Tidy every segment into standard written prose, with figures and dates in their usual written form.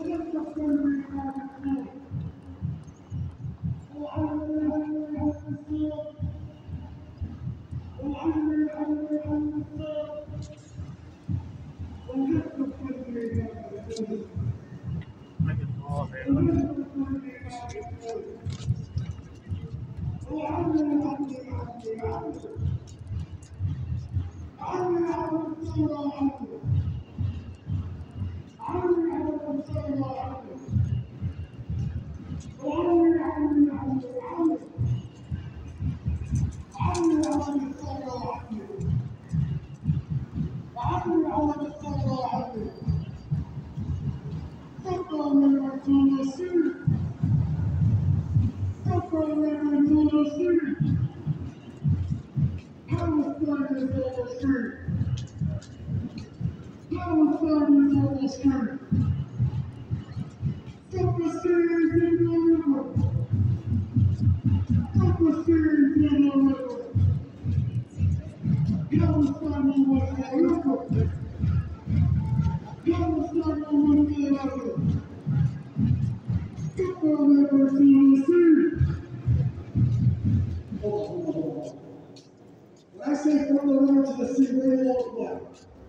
When I say from the river to the sea, where do you all go?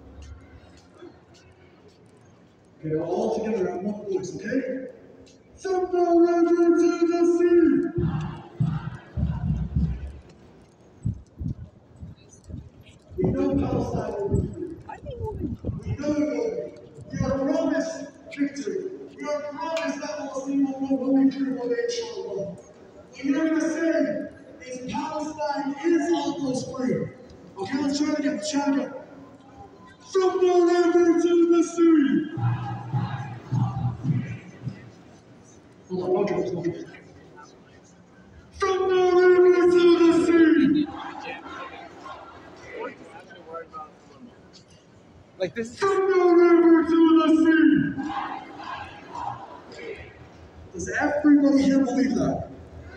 Okay, we're all together at one voice, okay? From the river to the sea! We know Palestine will be free. We know it will be. We are promised victory. We are promised that Palestine will be free one day, inshallah. What you're going to say is Palestine is almost free. Okay, let's try it again. Let's try it again. From the river to the sea. Hold on, okay. From the river to the sea. Like this. From the river to the sea. Does everybody here believe that?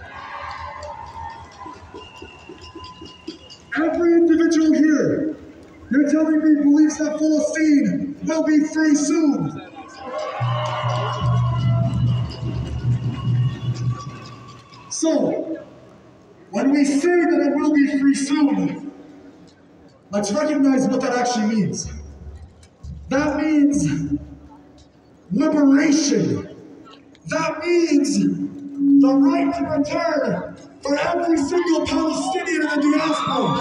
Every individual here, you're telling me believes that Palestine will be free soon. So, when we say that it will be free soon, let's recognize what that actually means. That means liberation. That means the right to return for every single Palestinian in the diaspora.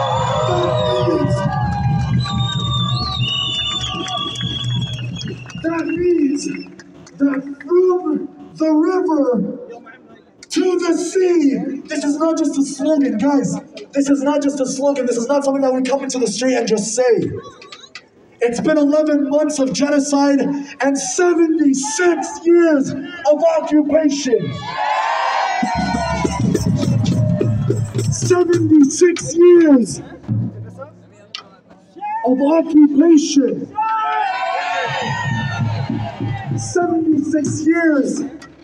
That means that from the river to the sea, this is not just a slogan, guys. This is not just a slogan. This is not something that we come into the street and just say. It's been 11 months of genocide and 76 years of occupation. 76 years of occupation. 76 years.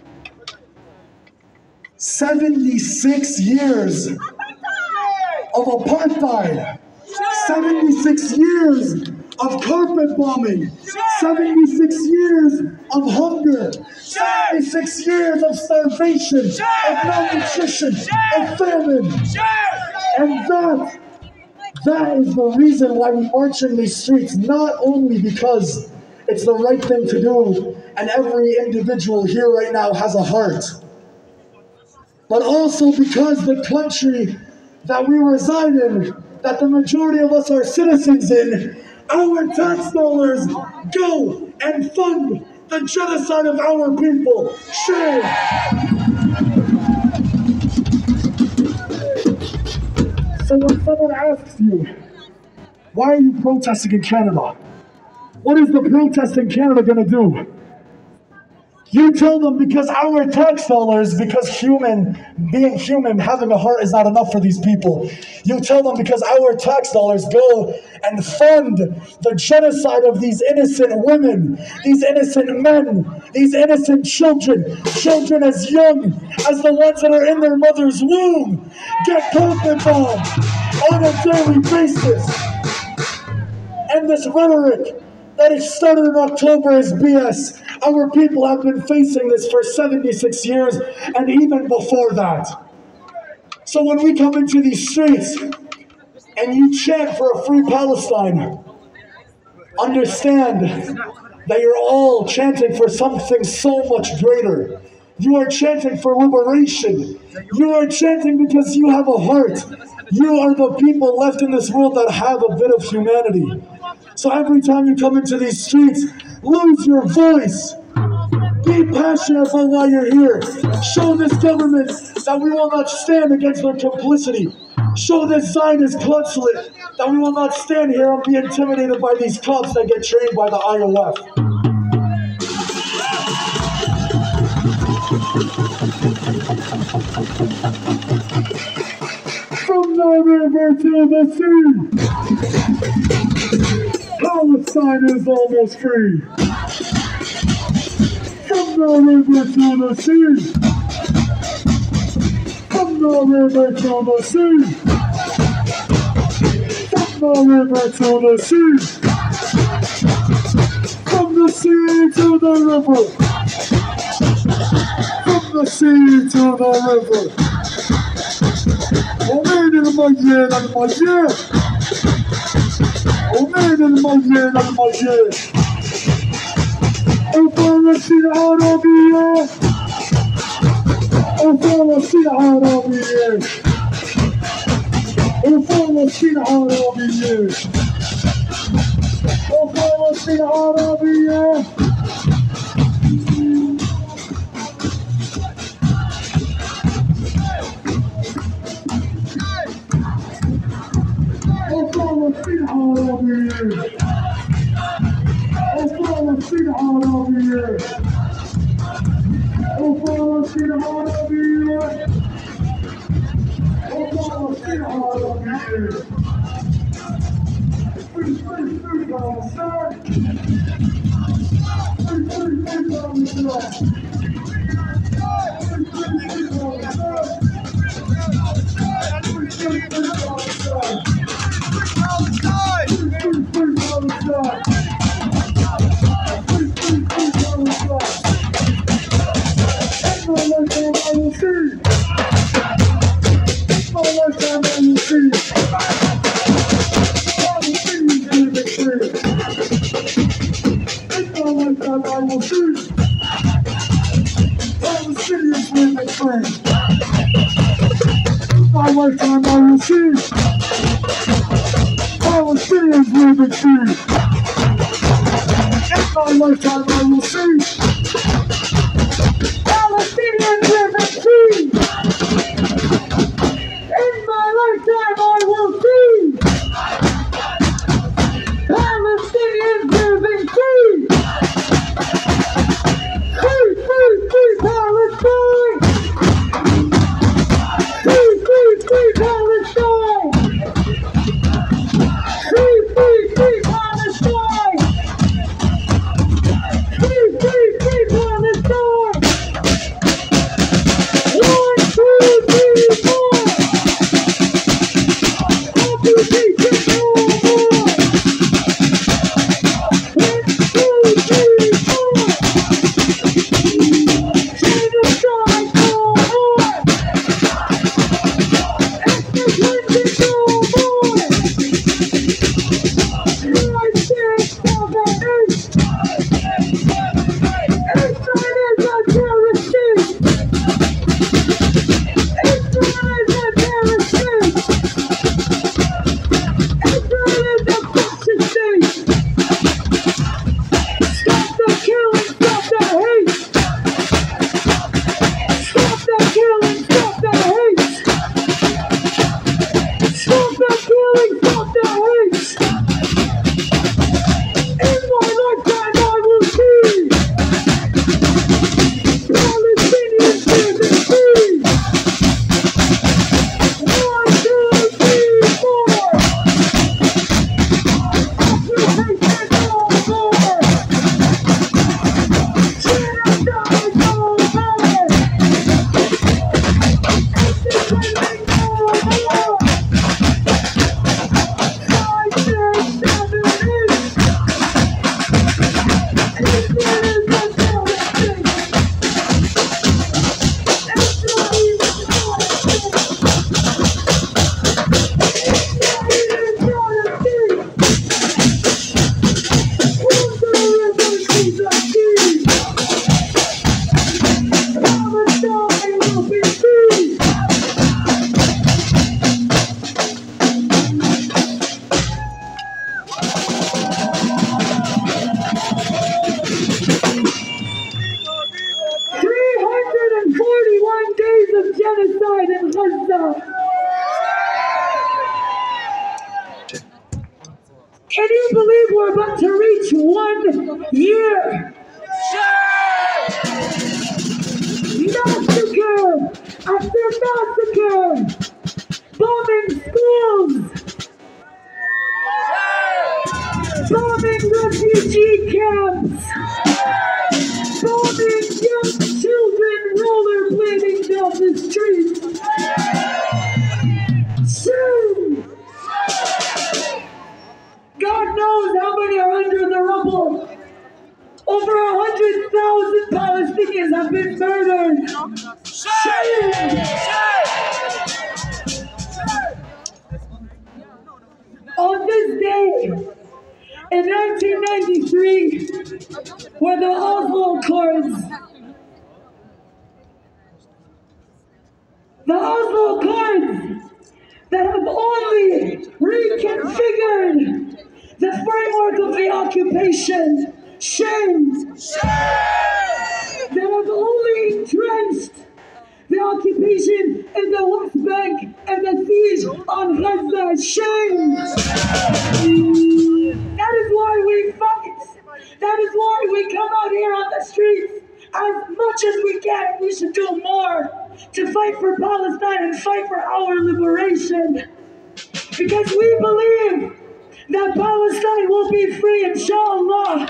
76 years of apartheid. 76 years of carpet bombing, 76 years of hunger, 76 years of starvation, of malnutrition, of famine. And that is the reason why we march in these streets, not only because it's the right thing to do and every individual here right now has a heart, but also because the country that we reside in, that the majority of us are citizens in, our tax dollars go and fund the genocide of our people. Shame. So when someone asks you, why are you protesting in Canada? What is the protest in Canada going to do? You tell them because our tax dollars, because being human, having a heart is not enough for these people. You tell them because our tax dollars go and fund the genocide of these innocent women, these innocent men, these innocent children as young as the ones that are in their mother's womb, get carpet bombed on a daily basis. And this rhetoric that it started in October is BS. Our people have been facing this for 76 years and even before that. So when we come into these streets and you chant for a free Palestine, understand that you're all chanting for something so much greater. You are chanting for liberation. You are chanting because you have a heart. You are the people left in this world that have a bit of humanity. So every time you come into these streets, lose your voice. Be passionate about why you're here. Show this government that we will not stand against their complicity. Show this Zionist consulate that we will not stand here and be intimidated by these cops that get trained by the IOF. From the river to the sea, Palestine is almost free. From the river to the sea, from the river to the sea, from the river to the sea, from the sea to the river, from the sea to the river. Omen el-Mayen al-Mayen, Omen el-Mayen al-Mayen. وفلسطين عربية، وفلسطين عربية، وفلسطين عربية، وفلسطين عربية. وفلسطين عربية. وفلسطين عربية، وفلسطين عربية، وفلسطين عربية. Free Palestine! Free Palestine! My lifetime I will see Palestinians living free. In my lifetime I will see Palestinians living free. In my lifetime I will see Palestinians living free. Free, free, free Palestine! Free, free, free Palestine! Free, free, free Palestine! Free, free, free Palestine! One year. Massacre after massacre, bombing schools, bombing refugee camps, bombing young children rollerblading down the streets. Shame! God knows how many are under the rubble. Over 100,000 Palestinians have been murdered. Shame! On this day, in 1993, were the Oslo Accords. The Oslo Accords that have only reconfigured the framework of the occupation. Shame! That have only entrenched the occupation in the West Bank and the siege on Gaza. Shame! That is why we fight. That is why we come out here on the streets. As much as we can, we should do more to fight for Palestine and fight for our liberation. Because we believe that Palestine will be free, inshallah.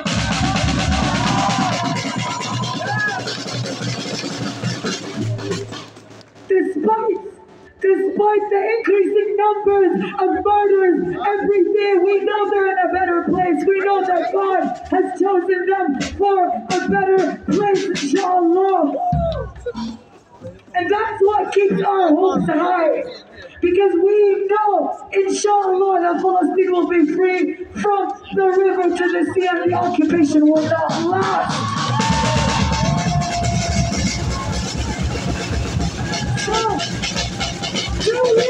Despite the increasing numbers of murders every day, we know they're in a better place. We know that God has chosen them for a better place, inshallah. And that's what keeps our hopes high. Because we know, inshallah, that Palestine will be free from the river to the sea and the occupation will not last. So, do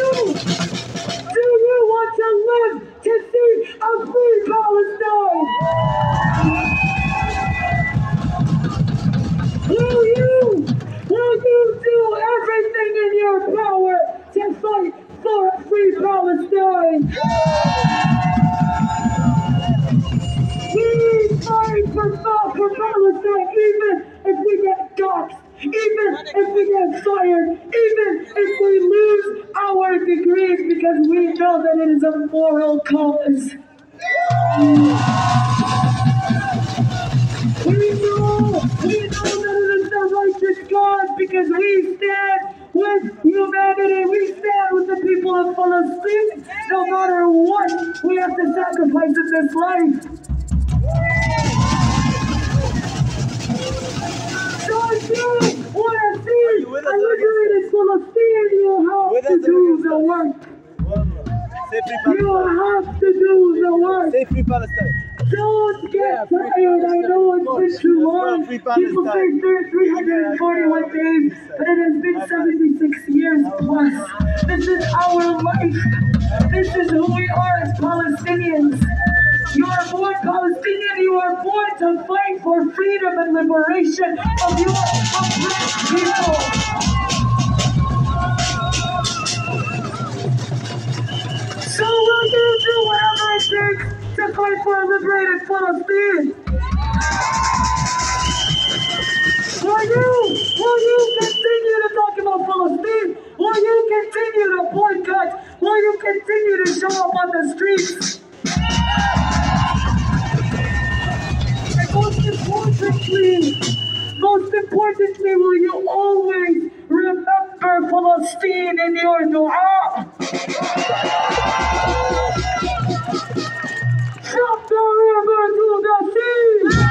you want to live to see a free Palestine? Will you do everything in your power to fight for a free Palestine? We fight for Palestine even if we get doxxed, even if we get fired, even if we lose our degrees, because we know that it is a moral cause. We know that it is the righteous cause, because we stand with humanity. We stand with the people of Palestine. No matter what we have to sacrifice in this life. So if you want to see a liberated Palestine, you have to do the work. You have to do the work. Say free Palestine. Don't get tired. I know it's been too long. People say 341 days, but it has been 76 years plus. This is our life. This is who we are as Palestinians. You are born Palestinian. You are born to fight for freedom and liberation of your oppressed people. So will you do whatever it takes to fight for a liberated Palestine? Will you continue to talk about Palestine? Will you continue to boycott? Will you continue to show up on the streets? And most importantly, will you always remember Palestine in your dua? From the river to the sea,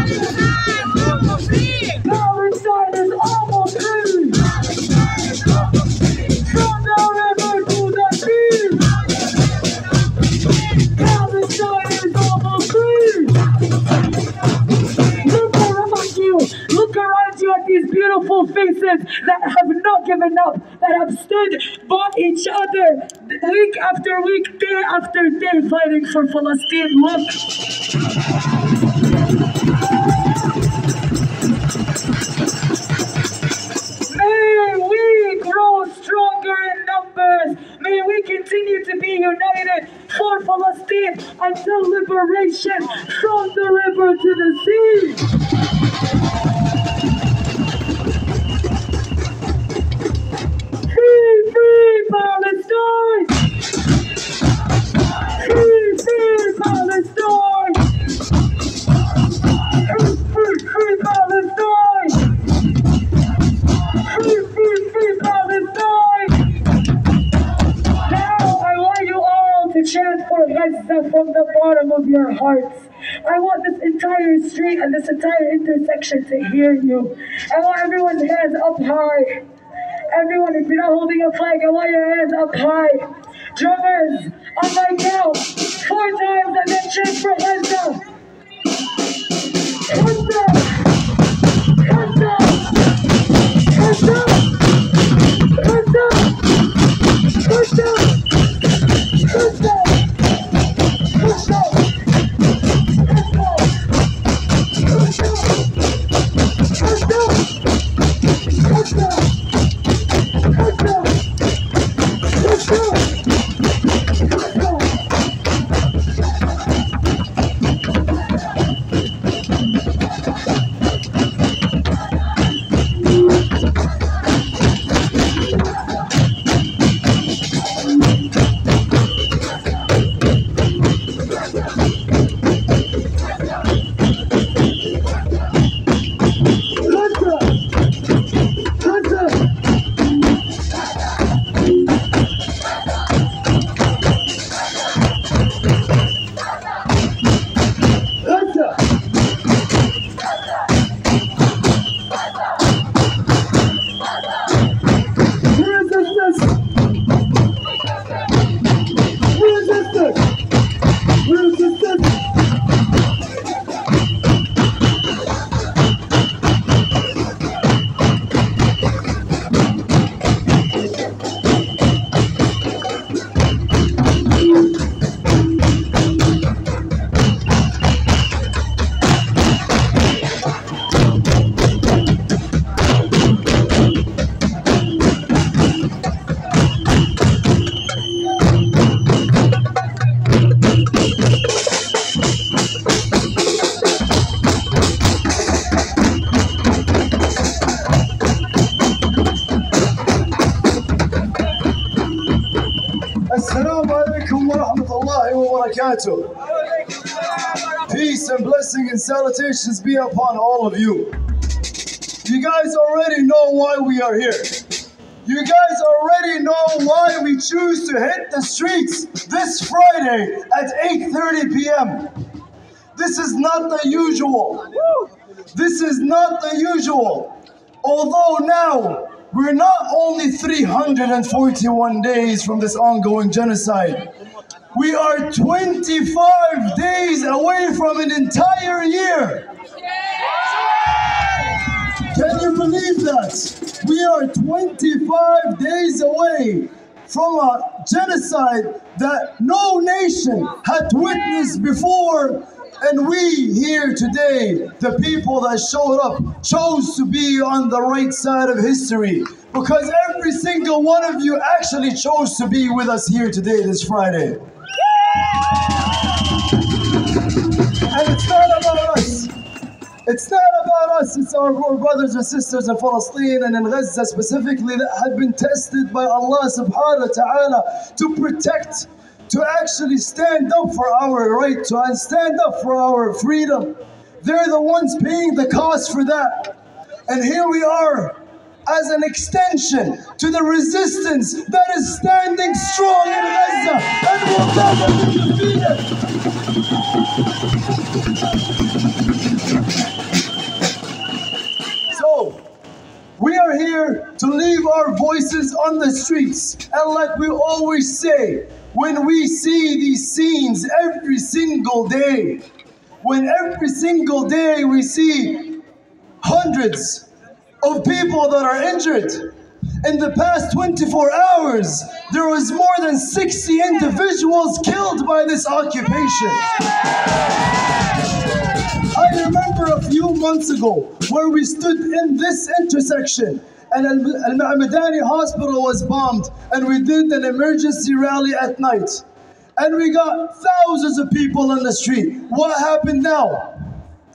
Palestine is almost free. From the river to the sea, Palestine is almost free. Look around you at these beautiful faces that have not given up, that have stood by each other week after week, day after day, fighting for Palestine. Look. May we grow stronger in numbers. May we continue to be united for Palestine until liberation from the river to the sea. Free Palestine! Free Palestine! Free Palestine! Free Palestine! Now I want you all to chant for Gaza from the bottom of your hearts. I want this entire street and this entire intersection to hear you. I want everyone's hands up high. Everyone, if you're not holding a flag, I want your hands up high. Drummers, on my count, 4 times and then chant for Gaza. Gaza! Gaza! Gaza! Gaza! Gaza! Gaza! Gaza! Assalamu alaikum wa rahmatullahi wa barakatuh. Peace and blessing and salutations be upon all of you. You guys already know why we are here. You guys already know why we choose to hit the streets this Friday at 8:30 p.m. This is not the usual. This is not the usual. Although now, we're not only 341 days from this ongoing genocide. We are 25 days away from an entire year. Can you believe that? We are 25 days away from a genocide that no nation had witnessed before. And we here today, the people that showed up, chose to be on the right side of history, because every single one of you actually chose to be with us here today, this Friday. And it's not about us. It's not about us. It's our brothers and sisters in Palestine and in Gaza specifically that have been tested by Allah subhanahu wa ta'ala to protect, to actually stand up for our right, to stand up for our freedom. They're the ones paying the cost for that. And here we are as an extension to the resistance that is standing strong in Gaza and will never be defeated. So, we are here to leave our voices on the streets. And like we always say, when we see these scenes every single day, when every single day we see hundreds of people that are injured, in the past 24 hours, there was more than 60 individuals killed by this occupation. I remember a few months ago where we stood in this intersection and Al-Madani hospital was bombed and we did an emergency rally at night. And we got thousands of people on the street. What happened now?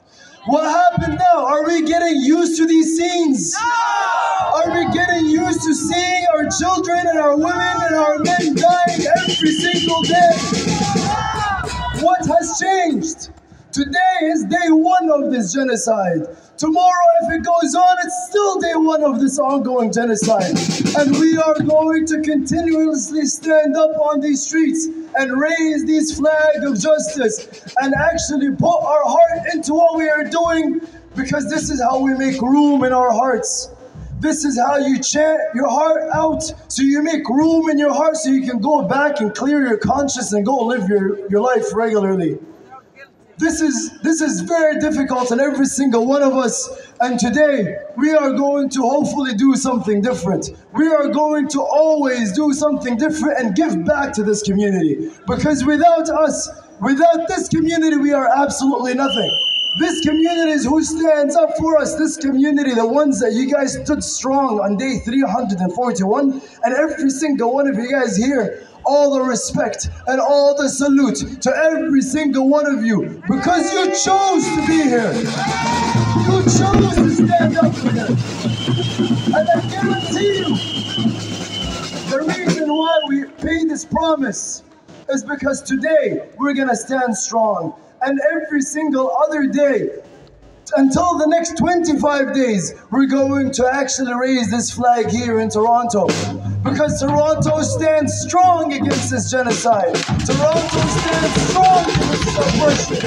What happened now? Are we getting used to these scenes? Are we getting used to seeing our children and our women and our men dying every single day? What has changed? Today is day one of this genocide. Tomorrow, if it goes on, it's still day one of this ongoing genocide. And we are going to continuously stand up on these streets and raise these flags of justice and actually put our heart into what we are doing, because this is how we make room in our hearts. This is how you chant your heart out, so you make room in your heart so you can go back and clear your conscience and go live your life regularly. This is very difficult on every single one of us, and today we are going to hopefully do something different. We are going to always do something different and give back to this community, because without us, without this community, we are absolutely nothing. This community is who stands up for us. This community, the ones that you guys stood strong on day 341, and every single one of you guys here, all the respect and all the salute to every single one of you, because you chose to be here. You chose to stand up for them. And I guarantee you, the reason why we paid this promise is because today we're gonna stand strong. And every single other day, until the next 25 days, we're going to actually raise this flag here in Toronto. Because Toronto stands strong against this genocide. Toronto stands strong against this oppression.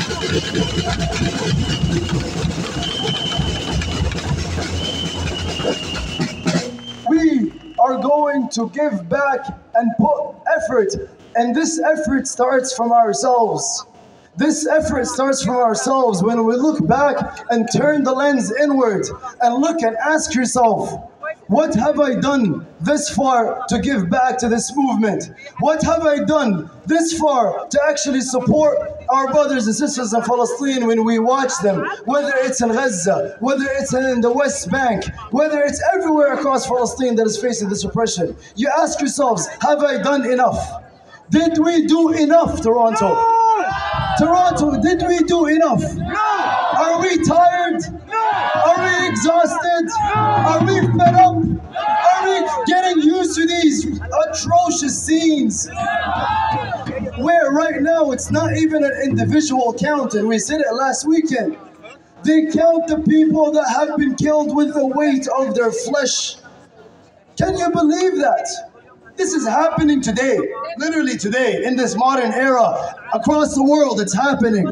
We are going to give back and put effort, and this effort starts from ourselves. This effort starts from ourselves when we look back and turn the lens inward and look and ask yourself, what have I done this far to give back to this movement? What have I done this far to actually support our brothers and sisters in Palestine when we watch them, whether it's in Gaza, whether it's in the West Bank, whether it's everywhere across Palestine that is facing this oppression? You ask yourselves, have I done enough? Did we do enough, Toronto? Toronto, did we do enough? No! Are we tired? No! Are we exhausted? No! Are we fed up? No! Are we getting used to these atrocious scenes? No! Where right now it's not even an individual count, and we said it last weekend. They count the people that have been killed with the weight of their flesh. Can you believe that? This is happening today, literally today, in this modern era. Across the world, it's happening.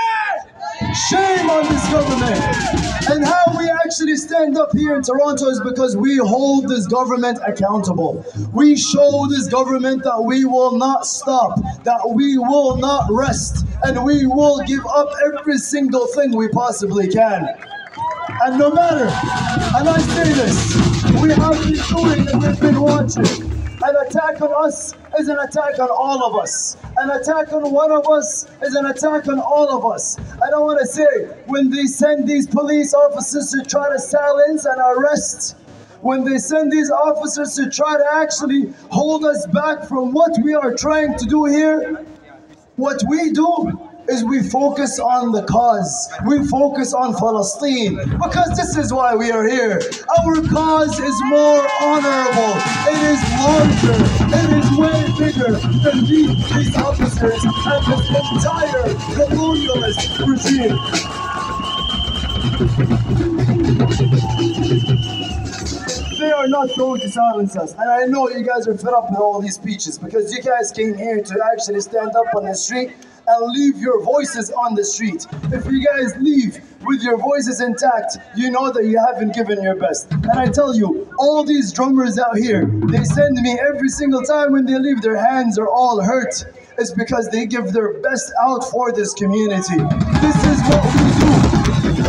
Shame on this government. And how we actually stand up here in Toronto is because we hold this government accountable. We show this government that we will not stop, that we will not rest, and we will give up every single thing we possibly can. And no matter, and I say this, we have been doing and we've been watching. An attack on us is an attack on all of us. An attack on one of us is an attack on all of us. And I want to say, when they send these police officers to try to silence and arrest, when they send these officers to try to actually hold us back from what we are trying to do here, what we do is we focus on the cause. We focus on Palestine, because this is why we are here. Our cause is more honorable. It is larger. It is way bigger than these officers and this entire colonialist regime. They are not going to silence us. And I know you guys are fed up with all these speeches, because you guys came here to actually stand up on the street and leave your voices on the street. If you guys leave with your voices intact, you know that you haven't given your best. And I tell you, all these drummers out here, they send me every single time when they leave, their hands are all hurt. It's because they give their best out for this community. This is what we do.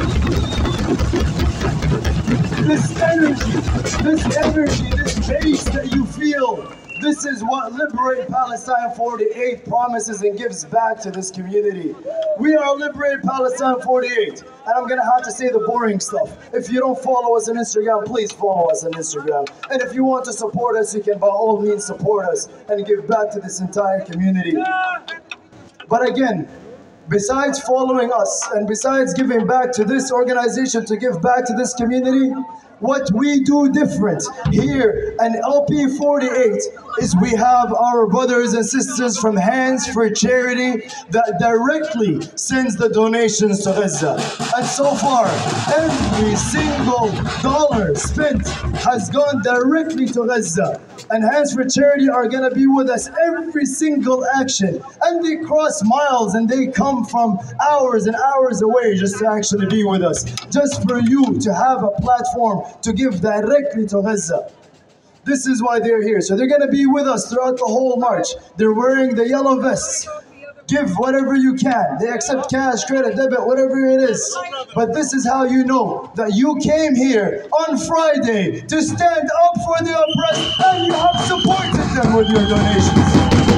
This energy, this base that you feel, this is what Liberate Palestine 48 promises and gives back to this community. We are Liberate Palestine 48, and I'm gonna have to say the boring stuff. If you don't follow us on Instagram, please follow us on Instagram. And if you want to support us, you can by all means support us and give back to this entire community. But again, besides following us and besides giving back to this organization, to give back to this community, what we do different here in LP48 is we have our brothers and sisters from Hands for Charity that directly sends the donations to Gaza. And so far, every single dollar spent has gone directly to Gaza. And Hands for Charity are going to be with us every single action. And they cross miles and they come from hours and hours away just to actually be with us. Just for you to have a platform to give directly to Gaza. This is why they're here. So they're going to be with us throughout the whole march. They're wearing the yellow vests. Give whatever you can. They accept cash, credit, debit, whatever it is. But this is how you know that you came here on Friday to stand up for the oppressed and you have supported them with your donations.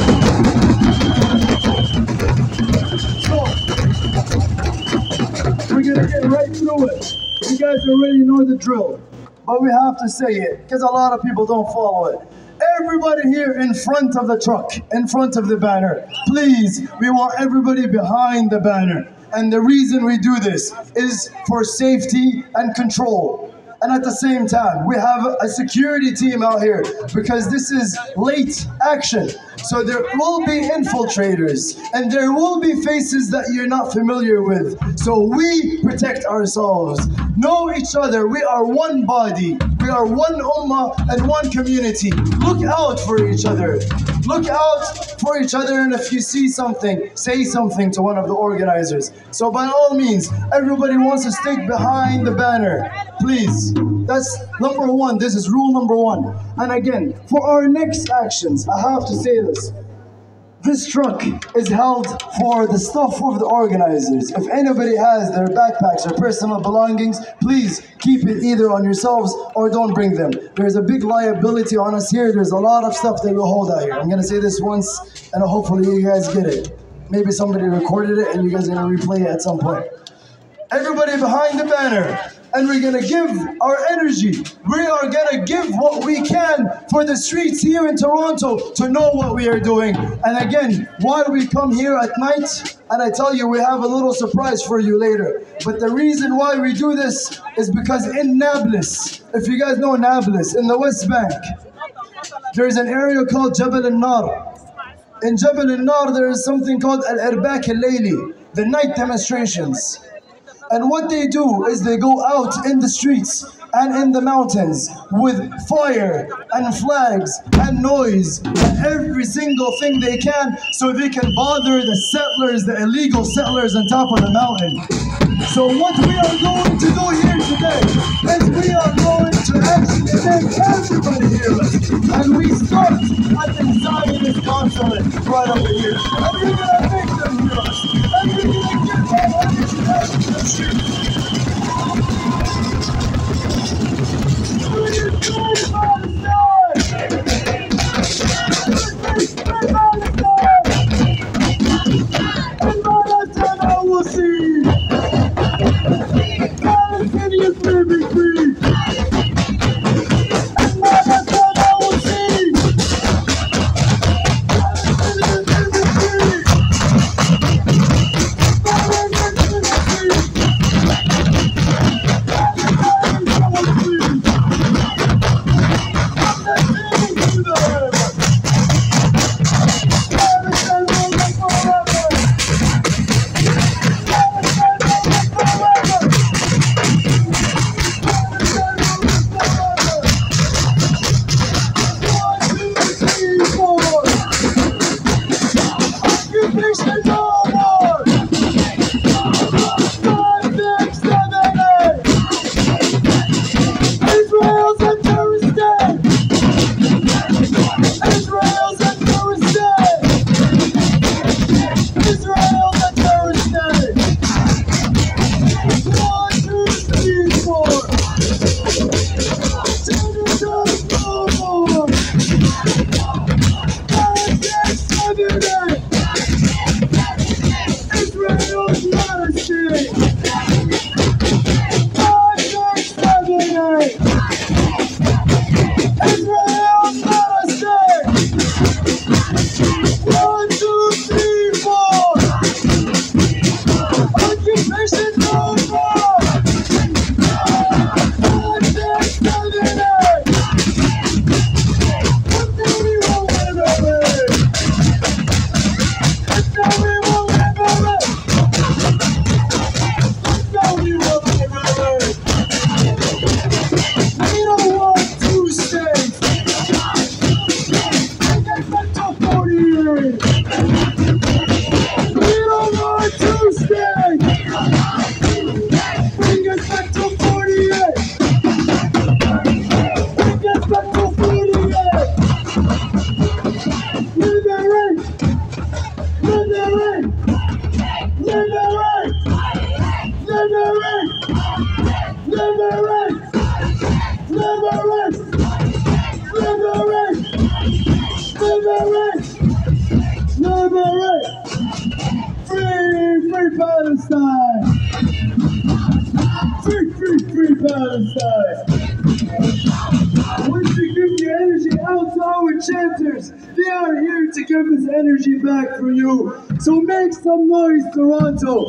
So, we're going to get right through it. You guys already know the drill. But we have to say it, because a lot of people don't follow it. Everybody here in front of the truck, in front of the banner. Please, we want everybody behind the banner. And the reason we do this is for safety and control. And at the same time, we have a security team out here because this is late action. So there will be infiltrators and there will be faces that you're not familiar with. So we protect ourselves, know each other. We are one body. We are one ummah and one community. Look out for each other. Look out for each other, and if you see something, say something to one of the organizers. So by all means, everybody wants to stick behind the banner. Please. That's number one. This is rule number one. And again, for our next actions, I have to say this. This truck is held for the stuff of the organizers. If anybody has their backpacks or personal belongings, please keep it either on yourselves or don't bring them. There's a big liability on us here. There's a lot of stuff that we hold out here. I'm going to say this once, and hopefully you guys get it. Maybe somebody recorded it and you guys are going to replay it at some point. Everybody behind the banner. And we're going to give our energy. We are going to give what we can for the streets here in Toronto to know what we are doing. And again, why we come here at night, and I tell you, we have a little surprise for you later. But the reason why we do this is because in Nablus, if you guys know Nablus, in the West Bank, there's an area called Jabal al-Nar. In Jabal al-Nar, there is something called Al-Irbak al-Layli, the night demonstrations. And what they do is they go out in the streets and in the mountains with fire and flags and noise and every single thing they can so they can bother the settlers, the illegal settlers on top of the mountain. So what we are going to do here today is we are going to actually make everybody hear us. And we start at the Zionist consulate right over here. And we're going to make them hear us. And we're going to get that energy out of the streets. Liberate! Liberate! Liberate! Liberate! Liberate! Free, free Palestine! Free, free, free Palestine! I want to give the energy out to our chanters. They are here to give this energy back for you. So make some noise, Toronto!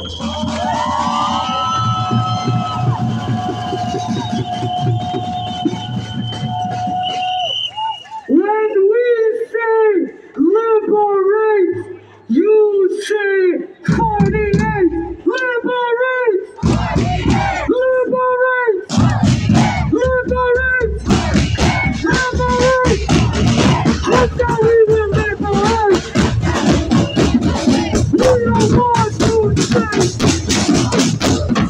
When we say liberate, you say 48. Liberate! Liberate! Liberate! Liberate! That's how we will liberate! We don't want to stay!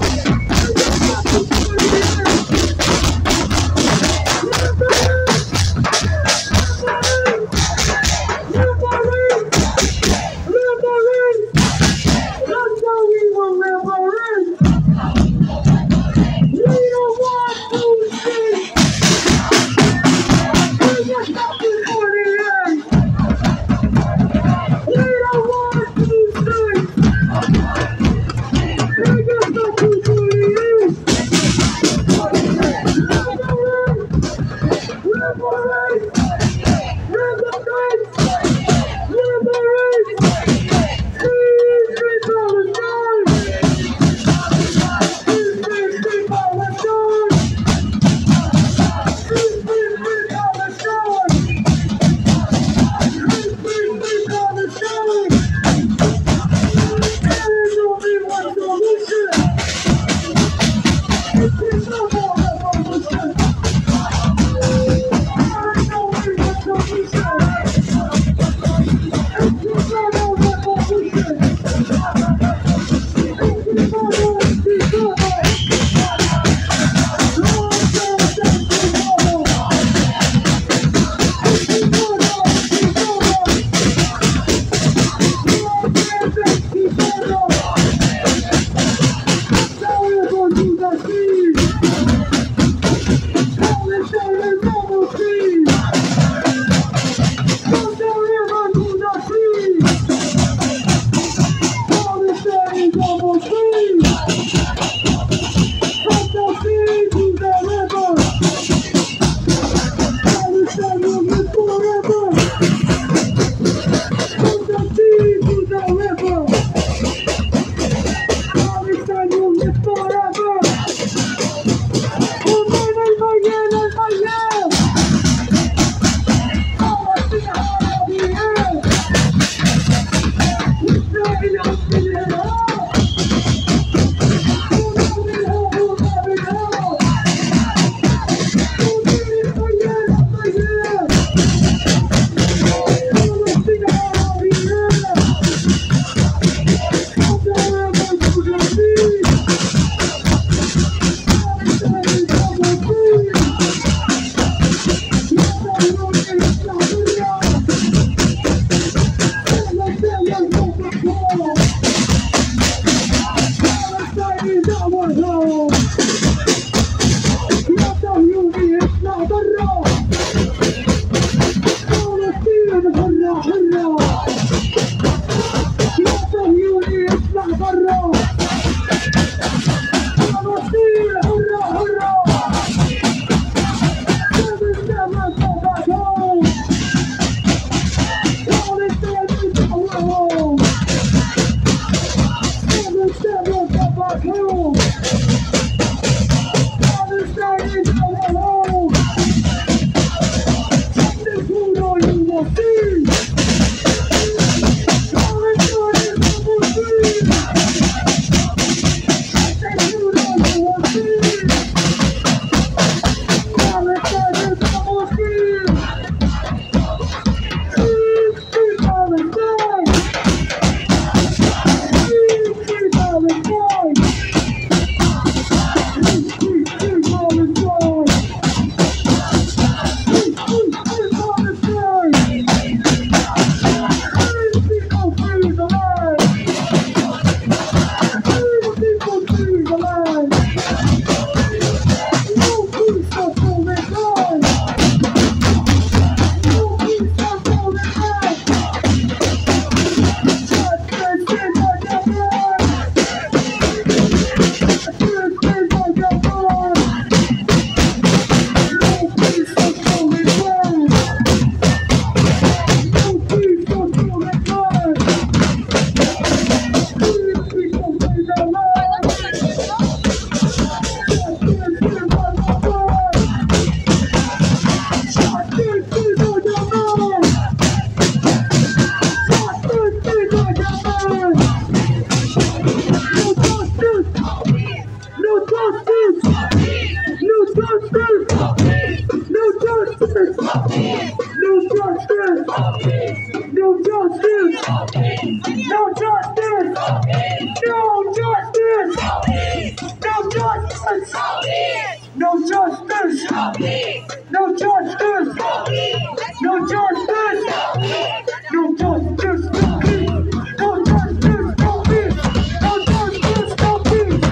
No justice! No justice! No justice! No justice! No justice! No justice! No justice! No justice! No justice! No justice! No justice! No peace! No justice! No peace! No justice! No peace!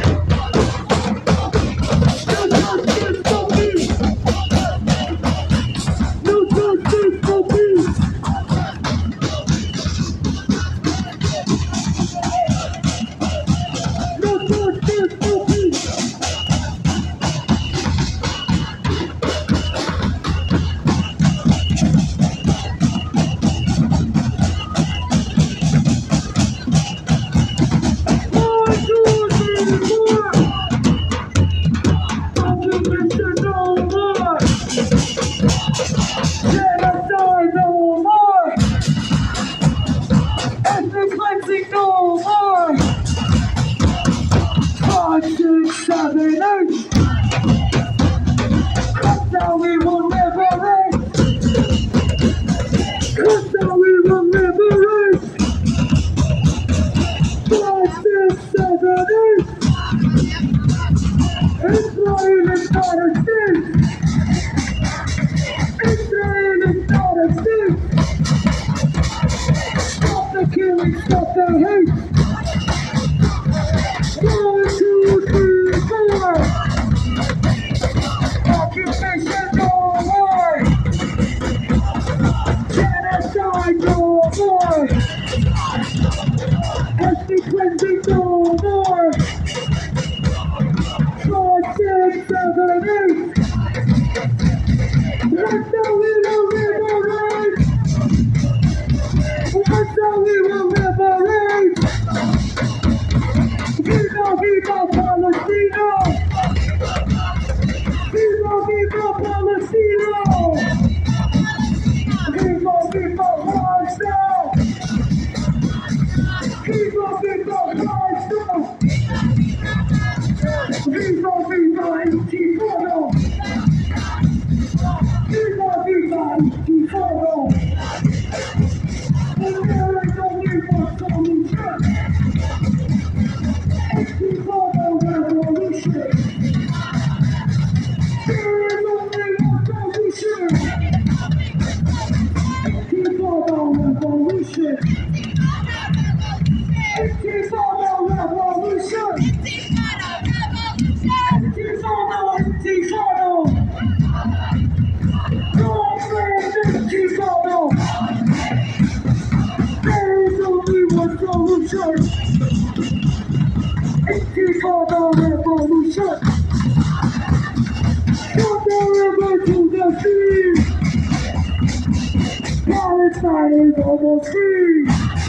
No justice! No peace! No justice! No peace! No justice! No peace! Israel is not a state! Israel is not a state! Stop the killing, stop the hate! 1, 2, 3, 4! Occupation no more! Genocide no more! Ethnic cleansing no more! 5, 6, 7, 8! That's how we will liberate! That's how we will liberate! Viva, viva Palestina! Viva, viva Palestina! Viva, viva Gaza! Viva, viva Gaza! Viva, viva Intifada! Viva, viva Intifada! And there is only one solution! Intifada revolution! There is only one solution! Intifada revolution! Intifada revolution! Intifada! Intifada! God save Intifada! There is only one solution! Intifada revolution! From the river to the sea! Palestine is almost free!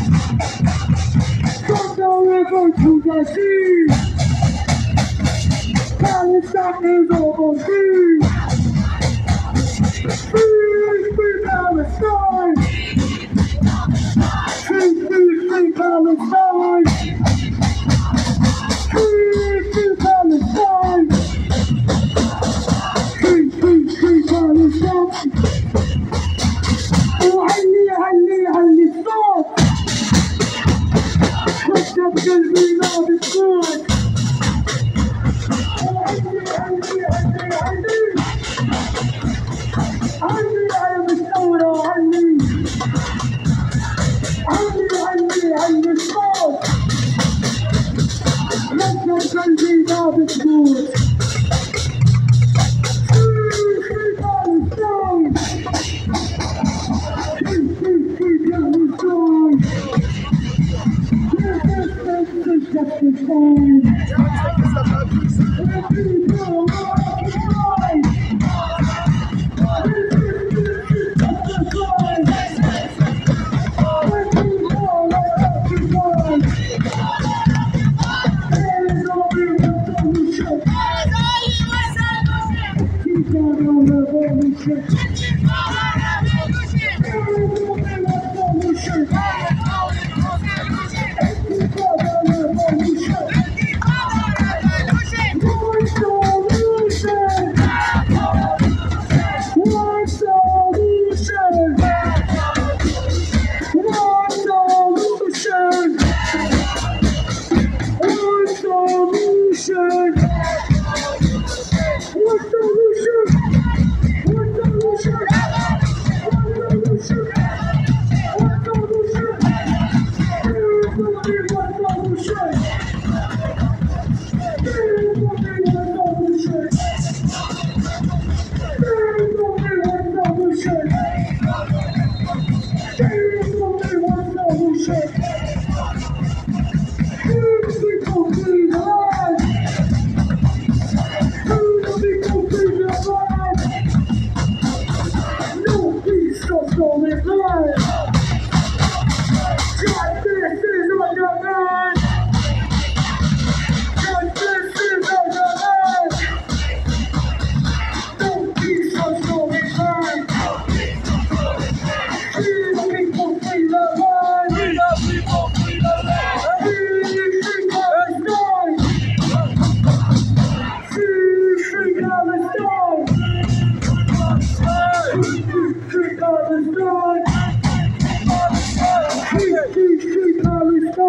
From the river to the sea! Palestine is almost free! Free, free Palestine! Free, free, free Palestine! Free, free Palestine! Free, free, free Palestine! وعلي علي علي الصوت! حتى بقلبي نابض صوت! وعلي علي علي علي! علي على الثورة علي! علي علي علي الصوت! حتى بقلبي نابض صوت! Free, free Palestine! Free, free, free Palestine! Resistance is justified! Let people occupy! Resistance is justified! Let people occupy! There is only one solution! Intifada revolution! There is only one solution! Intifada revolution! No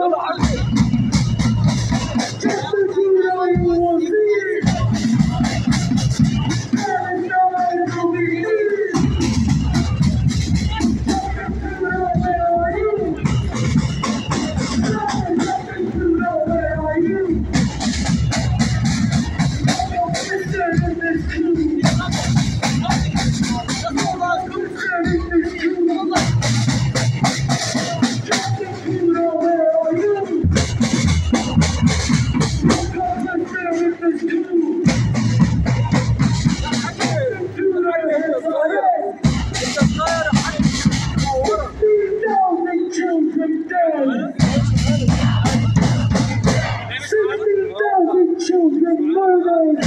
Children murdered.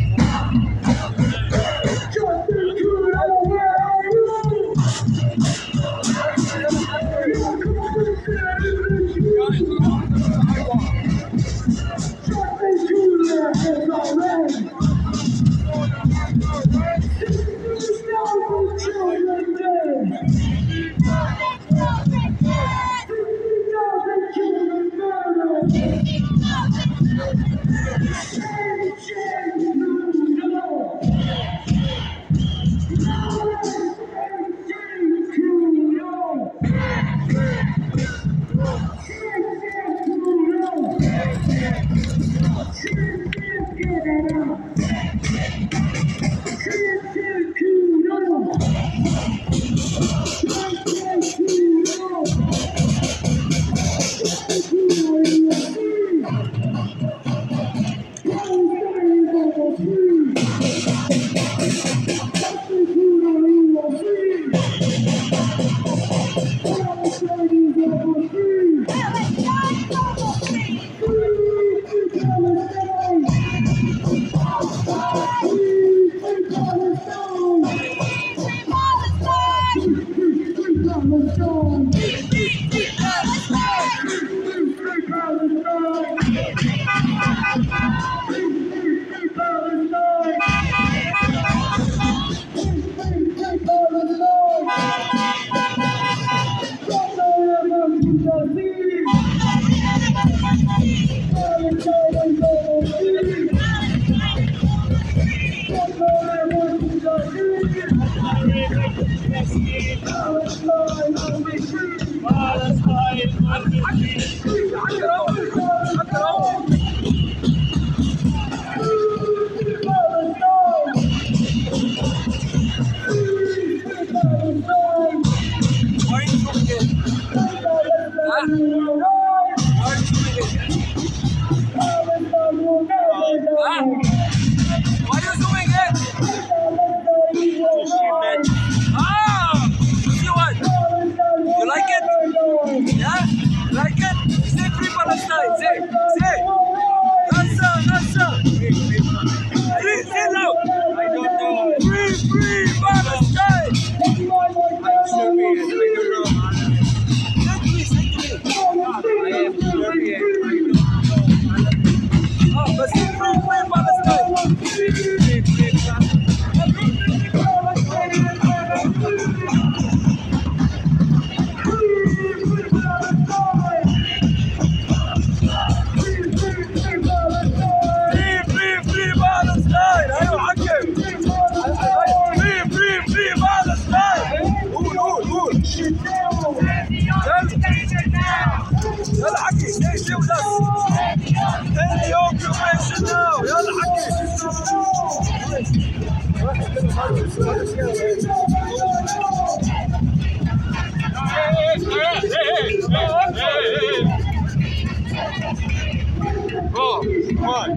Bro, come on.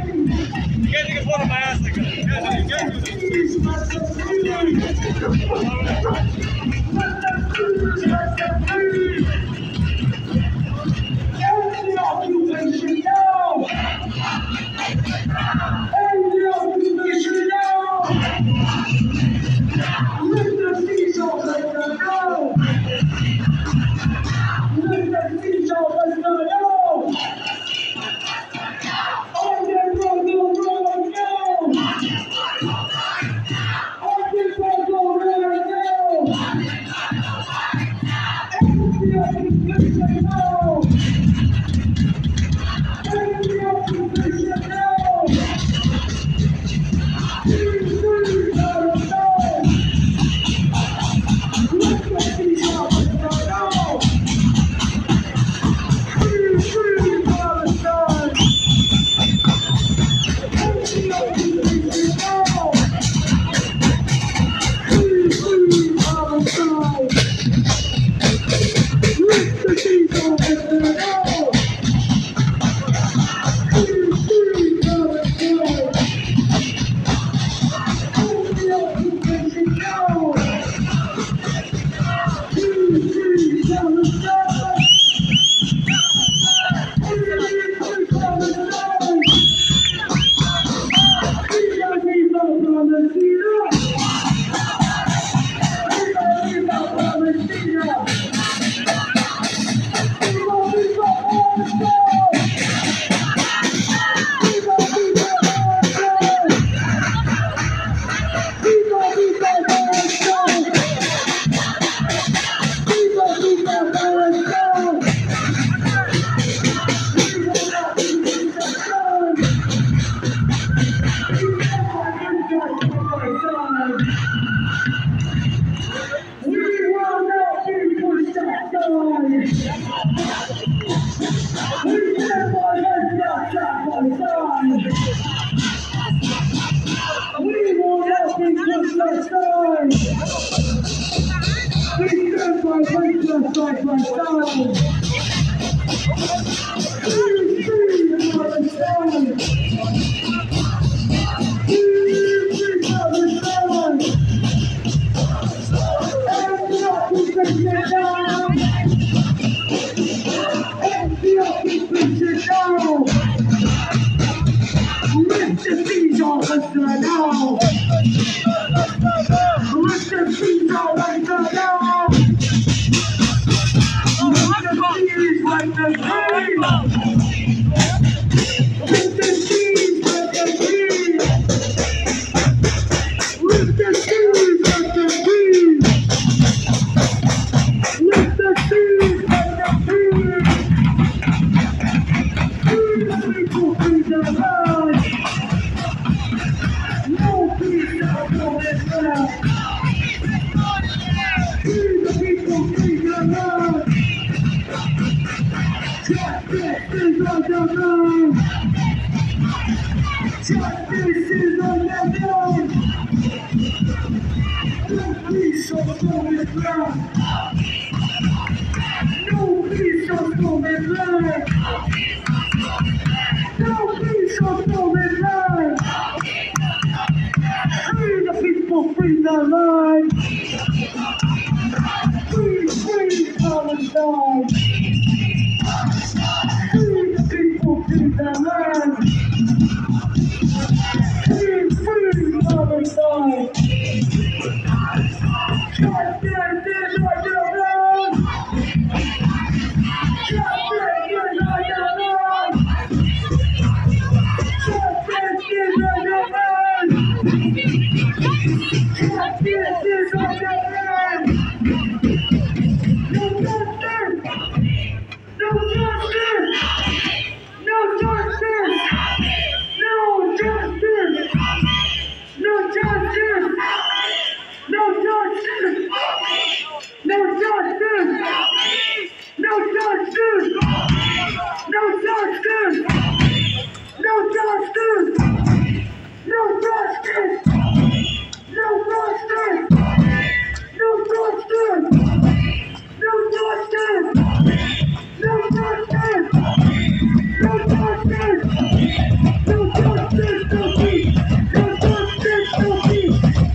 You guys can photo my ass like that. You guys do princess side. We stand by princess side by side. Free Palestine. Free Palestine. And the occupation down. And the occupation down. Lift the feet off us now. Lift the feet off us now. Lift the feet like the tree. Lift the feet like the tree. Lift the feet like the tree. Lift the feet like the tree. Free the people, free the land. No peace, no Islam. Free the people, free the land. Justice is on the land. Justice is on the land. No peace, no Islam. No peace, no Islam. No peace, no Islam. Free the people, free the land. Free Palestine. Free the people, free the land. Free Palestine. Justice is on the land. Justice is on the land. Justice is on the land. Justice is on the land. No justice. No justice. No justice. No justice. No justice. No justice. No justice. No justice. No justice. No justice. No justice. No justice. No justice. No justice. No justice. No justice. No justice. No peace. No justice. No peace.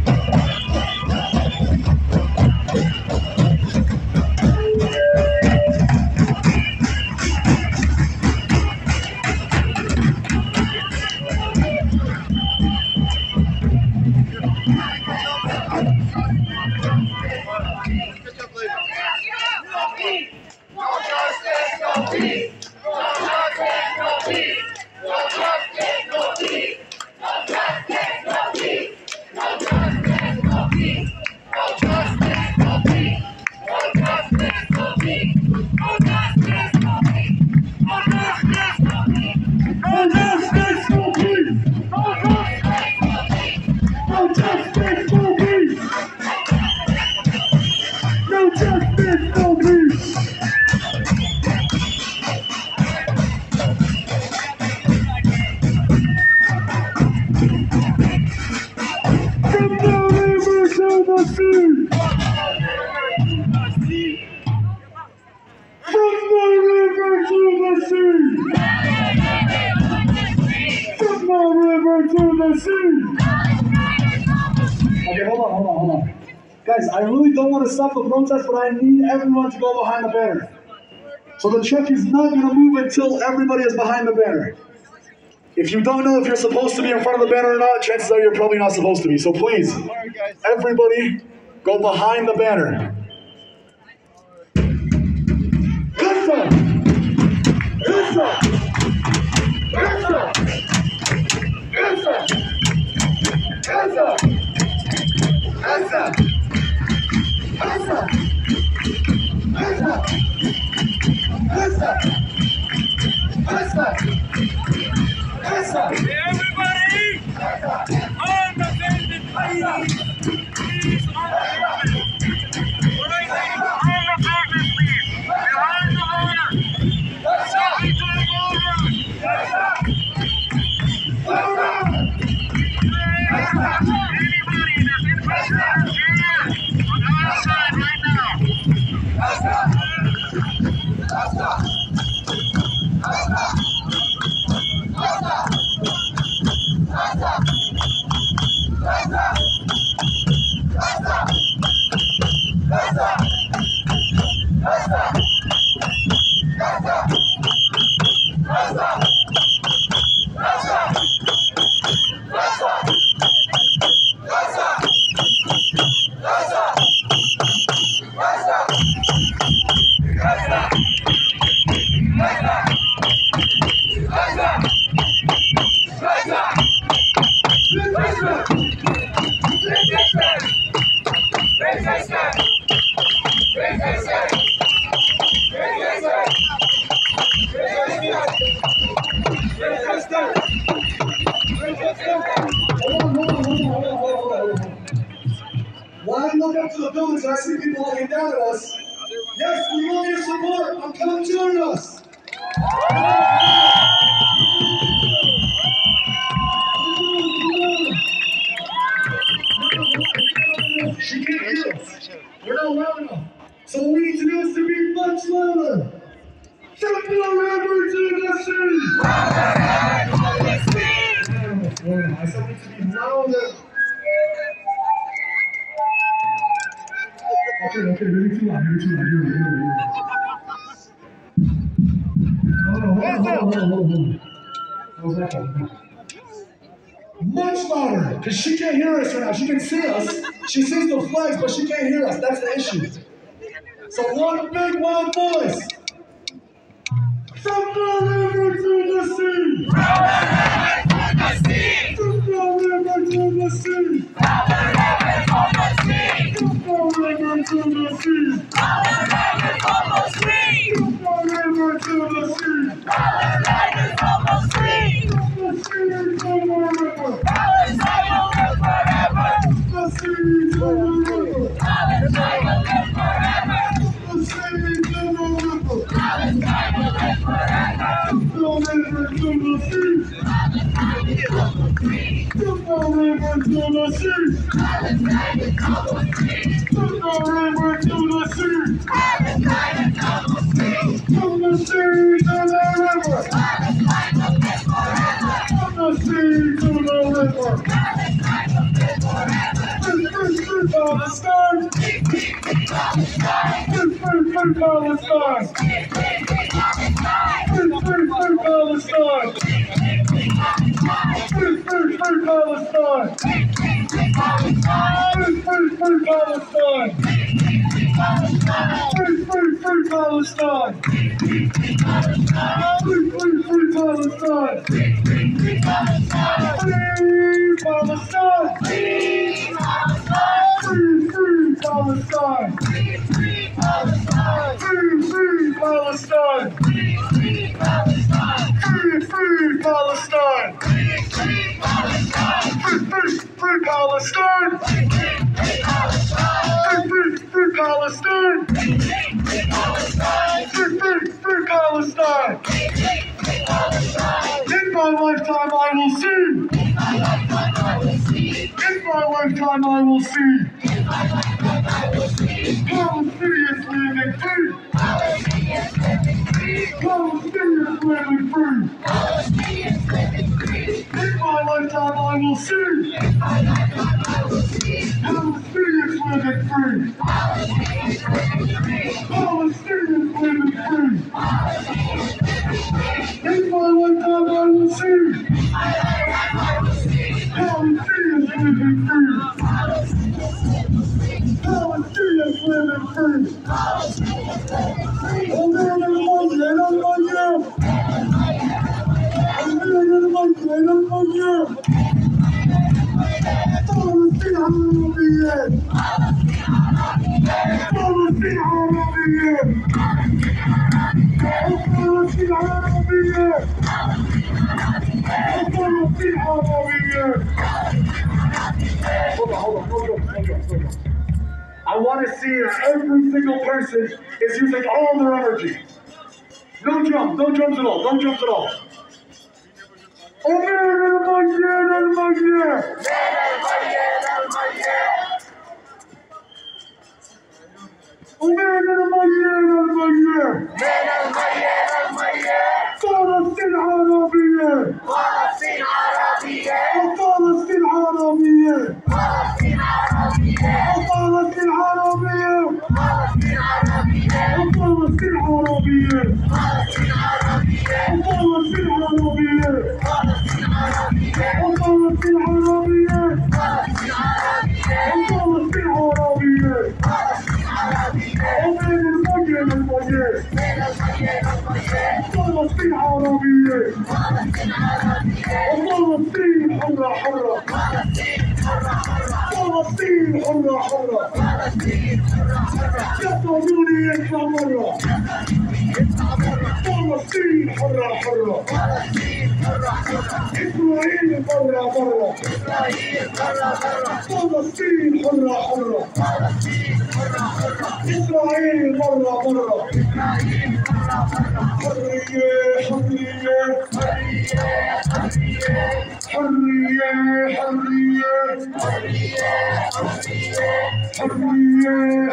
Okay, hold on. Guys, I really don't want to stop the protest, but I need everyone to go behind the banner. So the truck is not going to move until everybody is behind the banner. If you don't know if you're supposed to be in front of the banner or not, chances are you're probably not supposed to be. So please, everybody, go behind the banner. Listen! Everybody on the bended please. Please on the bended. What I say, on the bended please. Behind the owner. Sorry to the owner. Anybody that's interested up to the buildings and I see people looking down at us. Yes, we want your support. Come join us. She can't hear us. We're not loud enough. So what we need to do is to be much louder. From the river to the sea. I said we need to be louder. Okay, maybe too loud, maybe too loud. Hold on. Much louder, because she can't hear us right now. She can see us. She sees the flags, but she can't hear us. That's the issue. So one big loud voice. From the river to the sea. From the river to the sea. From the river to the sea. From the river to the sea. I want to see if every single person is using all their energy. No drums at all, no drums at all. فلسطين حرة حرة يطلبوني يطلع مرة فلسطين حرة حرة إسرائيل برا برا فلسطين حرة حرة إسرائيل برا برا حرية حرية حرية حرية حرية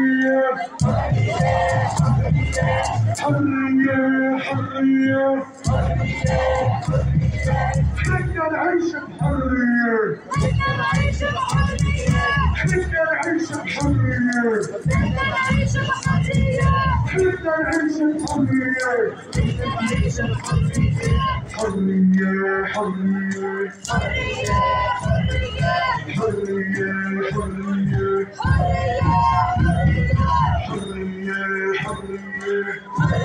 حرية حرية بدنا نعيش بحرية بدنا نعيش بحرية بدنا نعيش بحرية بدنا نعيش بحرية بدنا نعيش بحرية بدنا نعيش بحرية حرية حرية حرية حرية حرية حرية حرية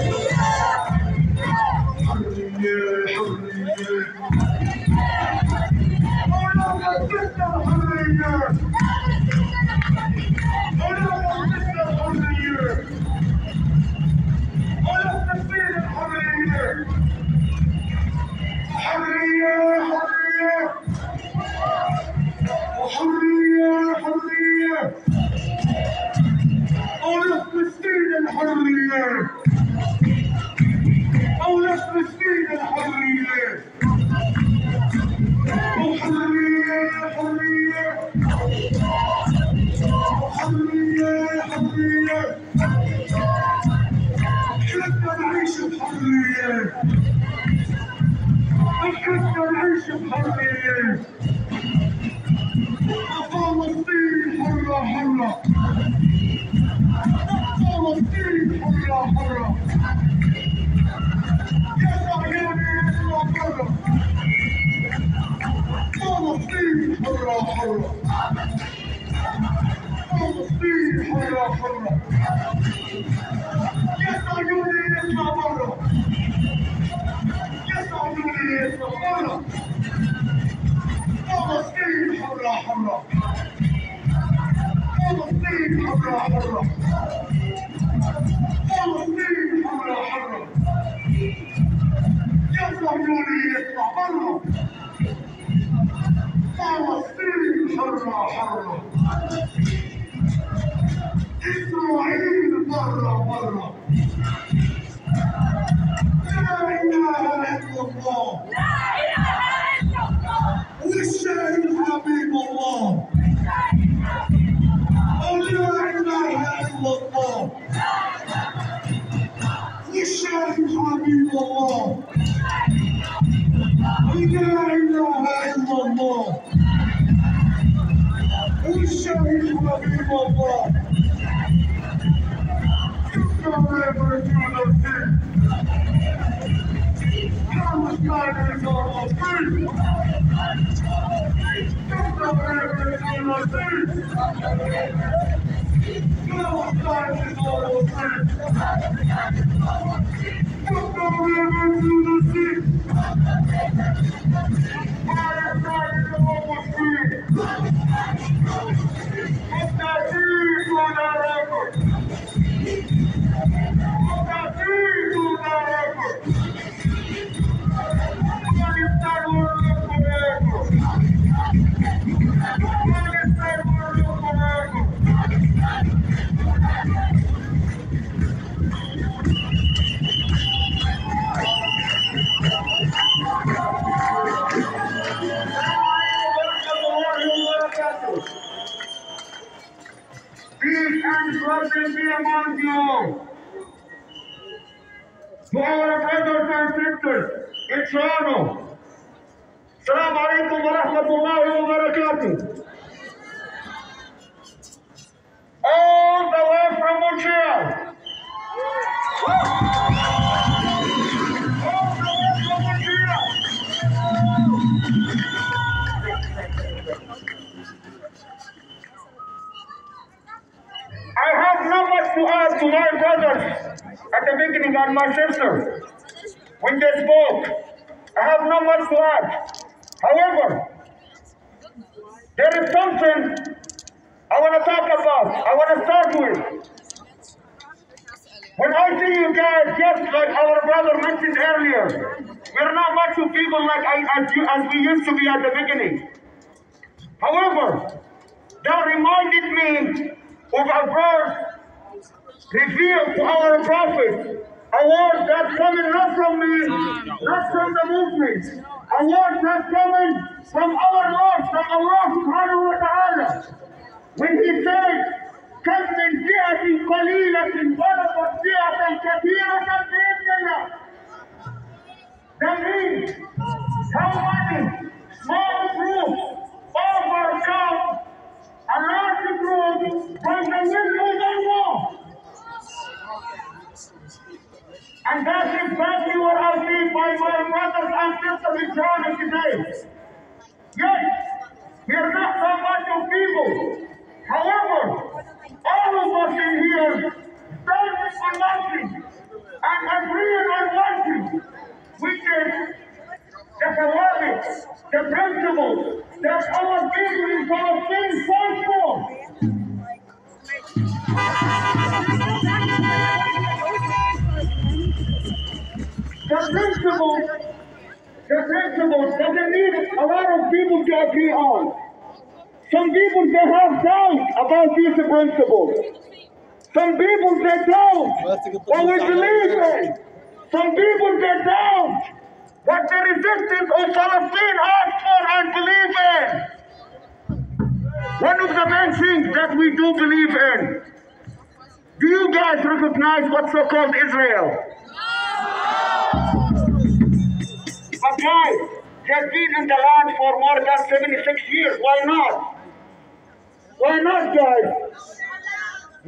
إسرائيل مرة مرة لا إله إلا الله والشاهد حبيب الله لا إله إلا الله والشاهد حبيب الله لا إله إلا الله والشاهد حبيب الله Never do the thing. How is God is all free? Never do the thing. How is God is all free? Never do the thing. How is God is all free? It's not free for that effort. Peace and blessings be among you. To our brothers and sisters in Toronto, Assalamu alaikum wa rahmatullahi wa barakatuh. All the way from Montreal. All the way from Montreal. I have not much to add to my brothers at the beginning and my sister when they spoke. I have not much to add. However, there is something I want to start with. When I see you guys, just like our brother mentioned earlier, we're not much of people like as we used to be at the beginning. However, that reminded me of a verse revealed to our prophet, a word that's coming not from me, not from the movement, a word that's coming from our Lord, from Allah subhanahu wa ta'ala. When he said, كم من فئة قليلة غلبت فئة كثيرة بإذن الله. That means how many small groups overcome a large group by the will of Allah. And that's exactly what I see by my brothers and sisters in China today. Yes, we are not so much of people. However, all of us in here standing for nothing and agreeing on one thing, which is the commandments, the principles that our people in Palestine fight for. The principles doesn't need a lot of people to agree on. Some people, they have doubt about these principles. Some people, they doubt what we believe in. Some people, they doubt what the resistance of Palestine asks for and believe in. One of the main things that we do believe in. Do you guys recognize what's so-called Israel? But guys, has been in the land for more than 76 years. Why not? Why not, guys?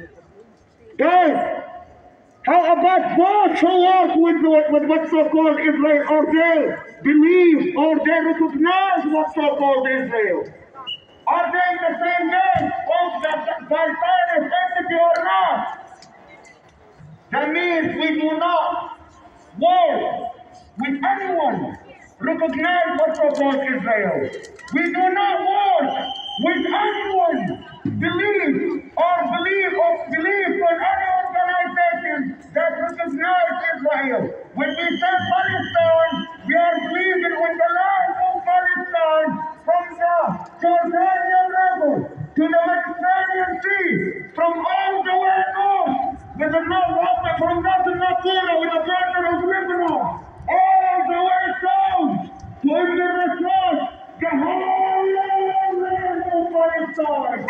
Guys, how about those who work with what's so-called Israel, or they believe, or they recognize what's so-called Israel? Are they in the same game of the Zionist entity or not? That means we do not work with anyone recognize what's so-called Israel. We do not work with anyone believe on any organization that recognizes Israel. When we say Palestine, we are believing in the land of Palestine from the Jordanian River to the Mediterranean Sea, from all the way north, with the north from Northern Nakura, with the border of Lebanon, all the way south to Israel, the whole land of Palestine.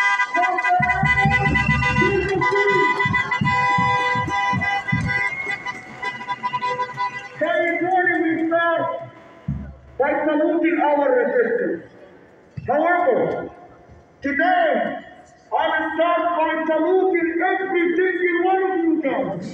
We start by saluting our resistance. However, today I will start by saluting every single one of you guys.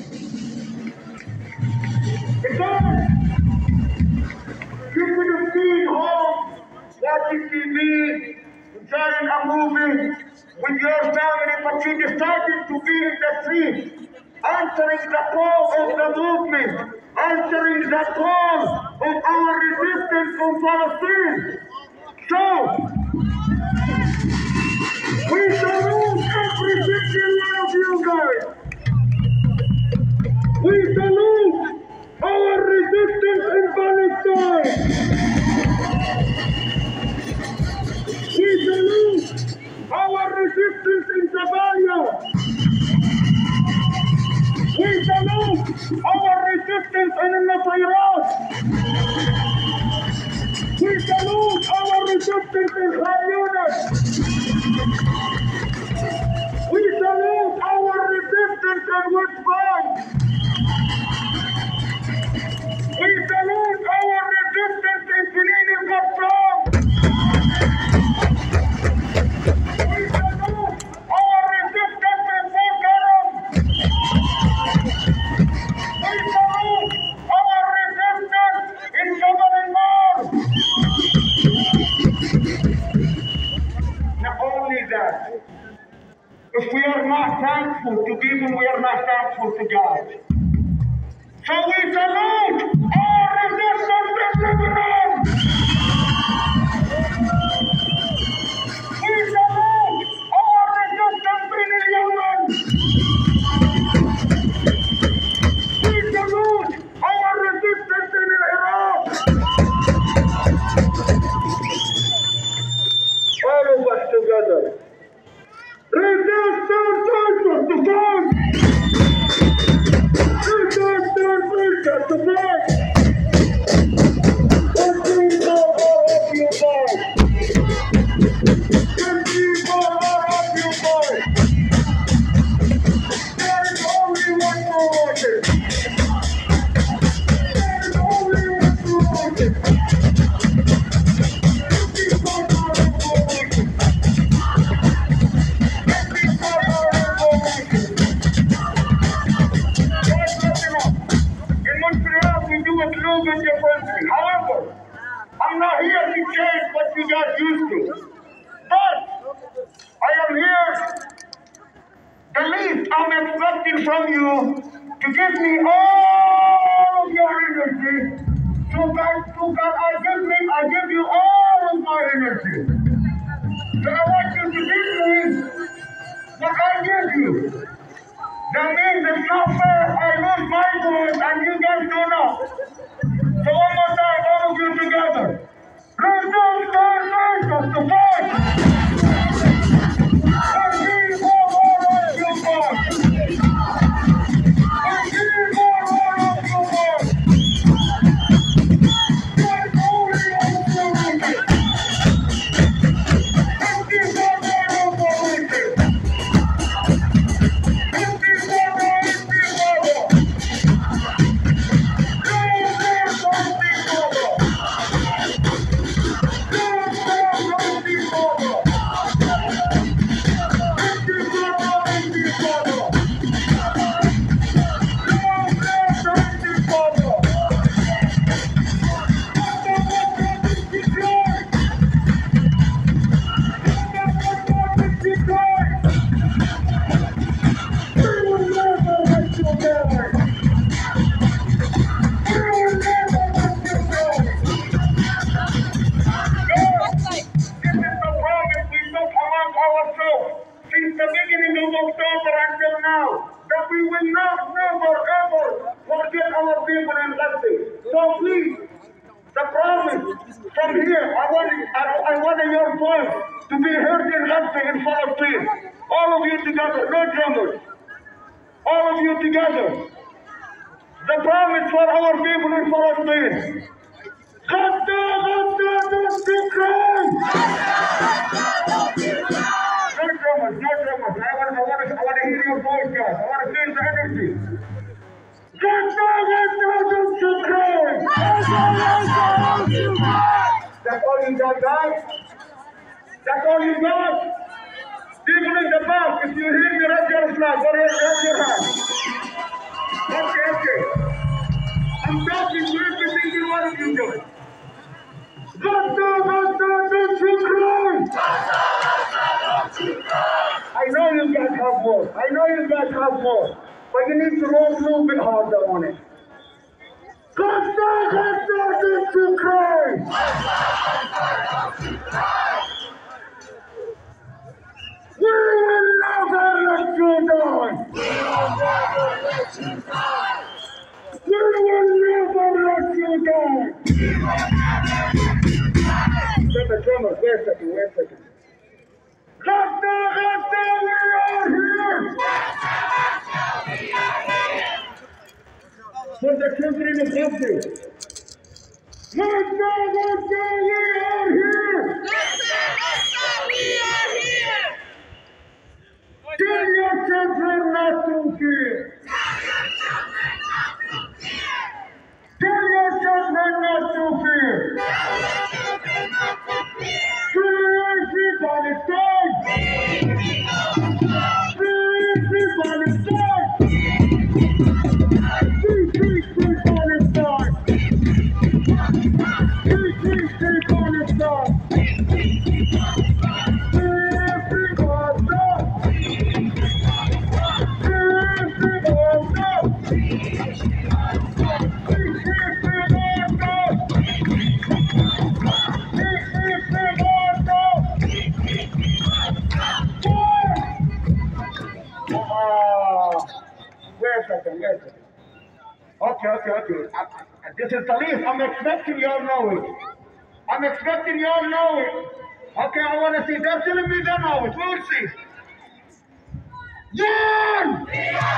Because you could have been home watching TV, enjoying a movie with your family, but you decided to be in the street, answering the call of the movement, answering the call of our resistance from Palestine. So, we salute every single one of you guys. We salute our resistance in Palestine. We salute our resistance in Jabalia. We salute our resistance in Nasairat. We salute our resistance in Khan Yunis. We salute our resistance in West Bank. We salute our resistance in Jenin al-Qassam. We salute our resistance in Bulgarum. We salute our resistance in Jabal al-Mar. Not only that, if we are not thankful to people, we are not thankful to God. So we salute our resistance in Lebanon. We salute our Stand! That's the flag! One, two, four, all of you boys! One, two, four, all of you boys! There is only one more watcher! There is only one more watcher! However, I'm not here to change what you got used to. But I am here, the least I'm expecting from you to give me all of your energy. So God, I give you all of my energy. So I want you to give me what I give you. That means it's not fair. I lose my voice and you guys do not. So one more time, all of you together. Let's go, start, that's the fight! Let's see more of you boys! Let's see more of you boys! There's only one solution! Let's see more of you boys! Let's see more of you boys! Since the beginning of October until now, that we will not never ever forget our people in Leipzig. So please, the promise from here, I want your voice to be heard in Leipzig in Palestine. All of you together, no drummers. All of you together. The promise for our people in Palestine. No drummers. I want to hear your voice, guys. I want to feel the energy. That's all you got, guys? That's all you got? People in the back, if you hear me, raise your flag. Go ahead, raise your hand. Okay. I'm talking to every single one of you guys. I know you guys have more. But you need to roll a little bit harder on it. We will never let you down. We will never let you down. Let the drummers, wait a second. Let's go, we are here! For the children of Leipzig. Let's go, we are here! We are here! Tell your children not to fear! Tell your children not to fear! Free Palestine! Free Palestine! Free Palestine! Free Palestine! Wait a second. Okay. This is the least. I'm expecting y'all know it. Okay, I want to see. They're telling me they know it. We'll see. One!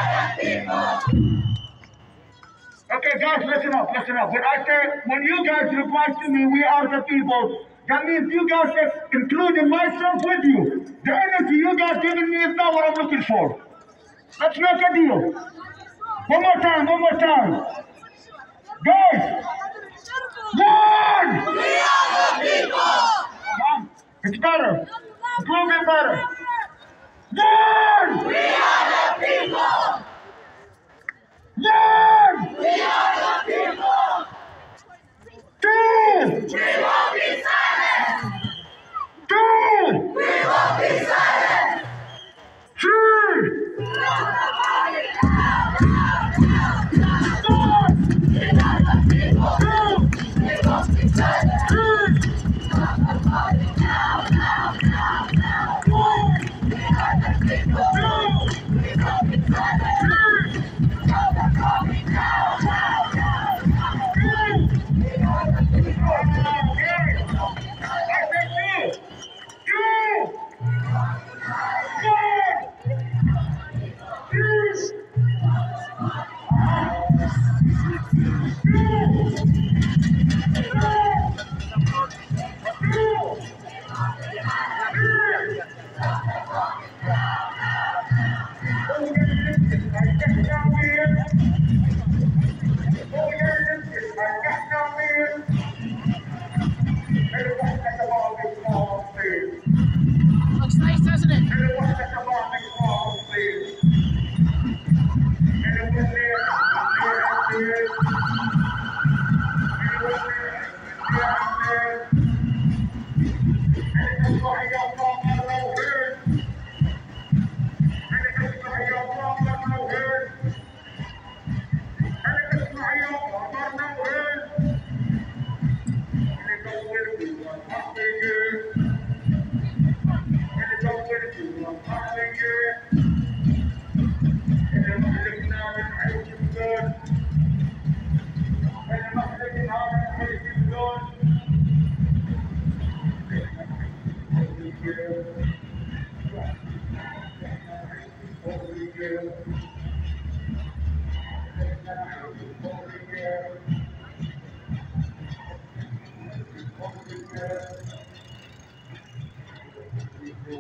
Okay, guys, listen up, listen up. When I say, when you guys reply to me, we are the people, that means you guys are including myself with you. The energy you guys giving me is not what I'm looking for. Let's make a deal. One more time, one more time. Guys, one! We are the people! It's better. It's a little bit better. One! We are the people! One! We are the people! Two! We won't be silent! Two! We won't be silent! Three! We are the party now, now, now, now! Four! We are the people! Two! We won't be silent! Three! We are the party now, now, now, now! One! We are the people! Two! We won't be silent! Three! We are the party now, now, now, now! Two! We are the people! Okay. I said two! Two! One! Two! Looks nice, doesn't it?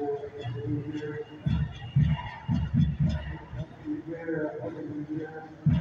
Yeah.